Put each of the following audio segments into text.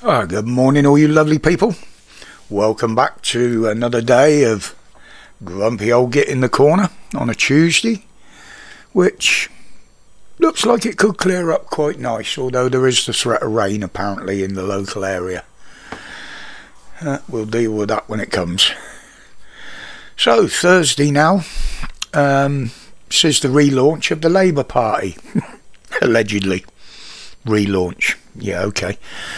Good morning, all you lovely people. Welcome back to another day of grumpy old Git in the corner on a Tuesday, which looks like it could clear up quite nice, although there is the threat of rain apparently in the local area. We'll deal with that when it comes. So, Thursday now, this is the relaunch of the Labour Party. Allegedly. Relaunch. Yeah, okay.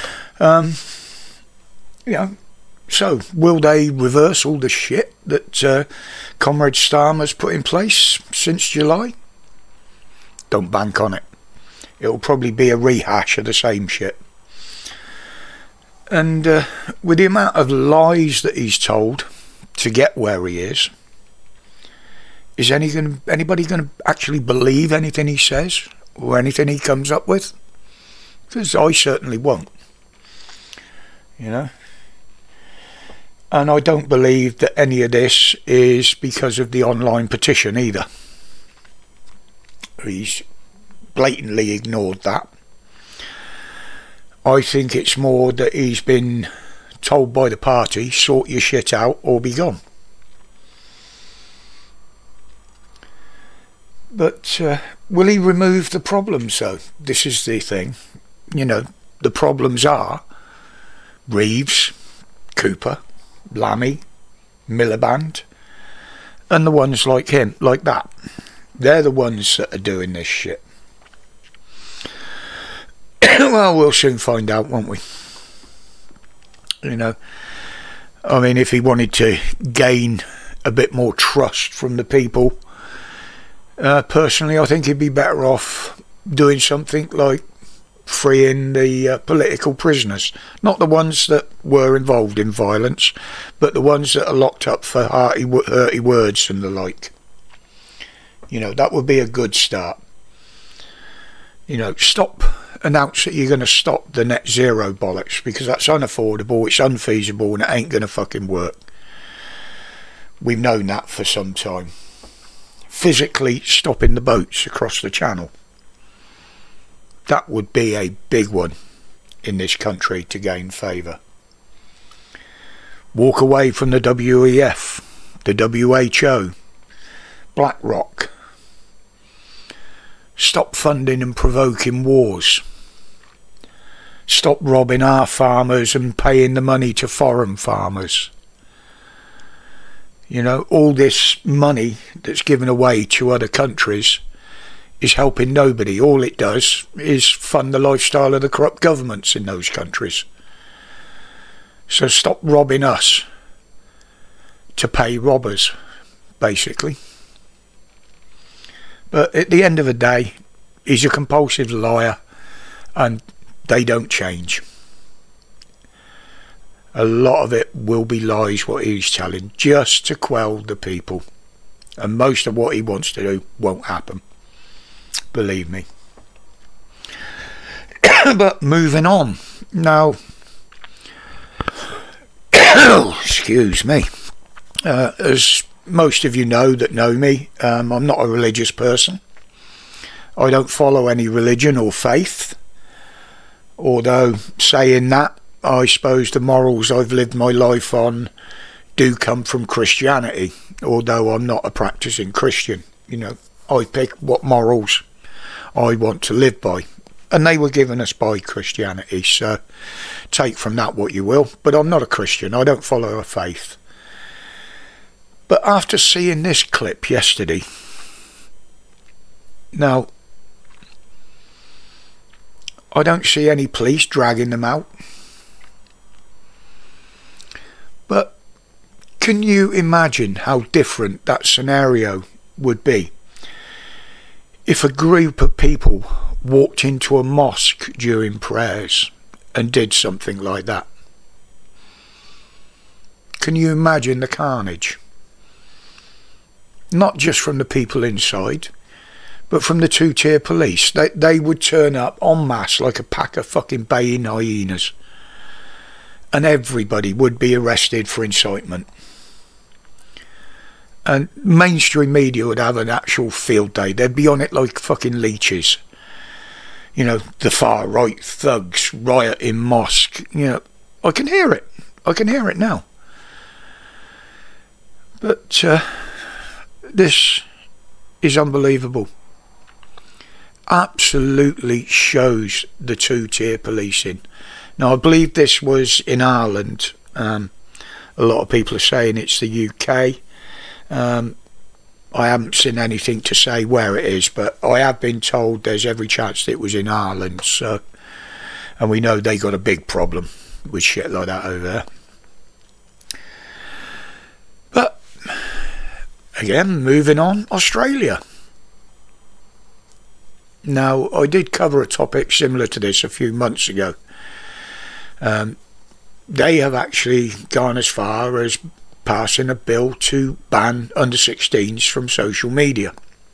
So will they reverse all the shit that Comrade Starmer's put in place since July? Don't bank on it. It'll probably be a rehash of the same shit. And with the amount of lies that he's told to get where he is anybody going to actually believe anything he says or anything he comes up with? Because I certainly won't. You know, and I don't believe that any of this is because of the online petition either. He's blatantly ignored that. I think it's more that he's been told by the party, sort your shit out or be gone. But will he remove the problems though? This is the thing. You know, the problems are Reeves, Cooper, Lammy, Miliband, and the ones like him, like that. They're the ones that are doing this shit. Well, we'll soon find out, won't we? You know, I mean, if he wanted to gain a bit more trust from the people, personally, I think he'd be better off doing something like freeing the political prisoners, not the ones that were involved in violence, but the ones that are locked up for hurty words and the like. You know, that would be a good start. You know, announce that you're going to stop the net zero bollocks, because that's unaffordable, it's unfeasible, and it ain't going to fucking work. We've known that for some time. Physically stopping the boats across the channel. That would be a big one in this country to gain favour. Walk away from the WEF, the WHO, BlackRock. Stop funding and provoking wars. Stop robbing our farmers and paying the money to foreign farmers. You know, all this money that's given away to other countries is helping nobody. All it does is fund the lifestyle of the corrupt governments in those countries. So stop robbing us to pay robbers, basically. But at the end of the day, he's a compulsive liar, and they don't change. A lot of it will be lies, what he's telling, just to quell the people. And most of what he wants to do won't happen. Believe me. But moving on now. Excuse me. As most of you know that know me, I'm not a religious person. I don't follow any religion or faith. Although saying that, I suppose the morals I've lived my life on do come from Christianity. Although I'm not a practicing Christian. You know, I pick what morals I want to live by, and they were given us by Christianity, so take from that what you will. But I'm not a Christian, I don't follow a faith. But after seeing this clip yesterday, now I don't see any police dragging them out, but can you imagine how different that scenario would be if a group of people walked into a mosque during prayers and did something like that? Can you imagine the carnage? Not just from the people inside, but from the two-tier police. They would turn up en masse like a pack of fucking baying hyenas, and everybody would be arrested for incitement. And mainstream media would have an actual field day. They'd be on it like fucking leeches. you know, the far right thugs riot in mosque. You know, I can hear it. I can hear it now. But this is unbelievable. Absolutely shows the two-tier policing. Now, I believe this was in Ireland. A lot of people are saying it's the UK. I haven't seen anything to say where it is, but I have been told there's every chance that it was in Ireland. So, and we know they got a big problem with shit like that over there. But again, moving on, Australia. Now, I did cover a topic similar to this a few months ago. They have actually gone as far as passing a bill to ban under-16s from social media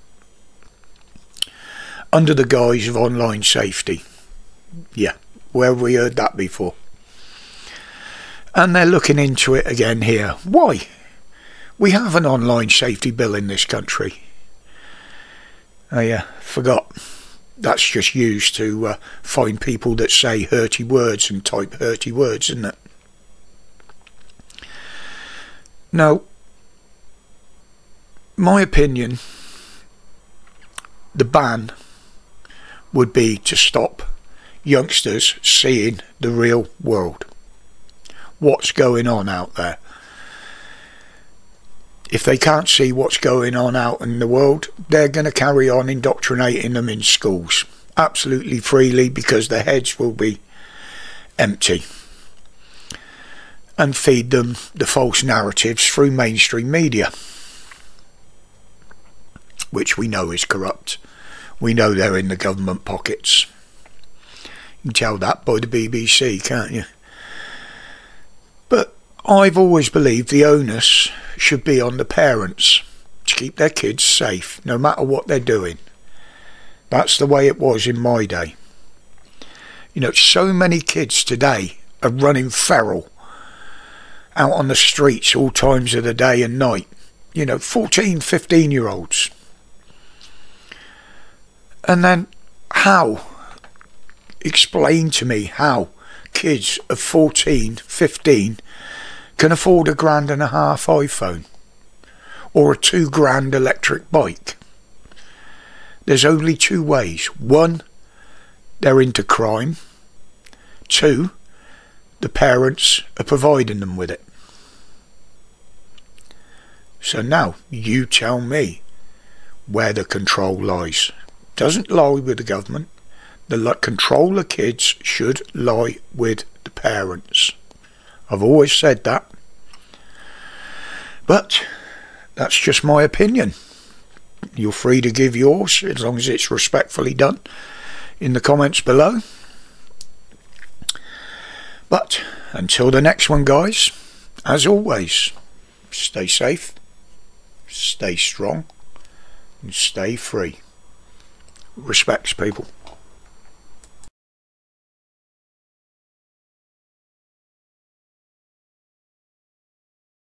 under the guise of online safety. Yeah, where have we heard that before? And they're looking into it again here. Why? We have an online safety bill in this country. Oh yeah, forgot. That's just used to find people that say hurty words and type hurty words, isn't it? Now, my opinion, the ban would be to stop youngsters seeing the real world. What's going on out there? If they can't see what's going on out in the world, they're going to carry on indoctrinating them in schools absolutely freely, because their heads will be empty, and feed them the false narratives through mainstream media, which we know is corrupt. We know they're in the government pockets. You can tell that by the BBC, can't you? But I've always believed the onus should be on the parents to keep their kids safe, no matter what they're doing. That's the way it was in my day. You know, so many kids today are running feral out on the streets all times of the day and night. You know, 14, 15-year-olds. And then how? Explain to me how kids of 14, 15 can afford a £1.5 iPhone or a £2 electric bike. There's only two ways. One, they're into crime. Two, the parents are providing them with it. So now you tell me where the control lies. Doesn't lie with the government. The control of kids should lie with the parents. I've always said that. But that's just my opinion. You're free to give yours, as long as it's respectfully done, in the comments below. But until the next one, guys, as always, stay safe, stay strong, and stay free. Respects, people.